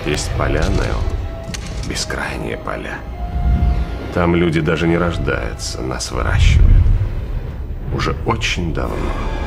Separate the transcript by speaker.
Speaker 1: Есть поля, Нео. Бескрайние поля. Там люди даже не рождаются, нас выращивают. Уже очень давно.